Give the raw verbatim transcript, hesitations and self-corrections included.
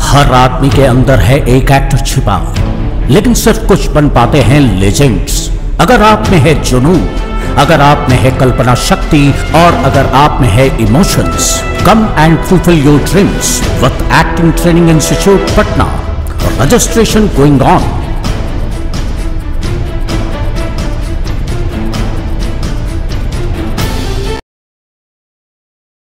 हर आदमी के अंदर है एक एक्टर छिपा, लेकिन सिर्फ कुछ बन पाते हैं लेजेंड्स। अगर आप में है जुनून, अगर आप में है कल्पना शक्ति और अगर आप में है emotions, come and fulfil your dreams with acting training institute Patna. Registration going on.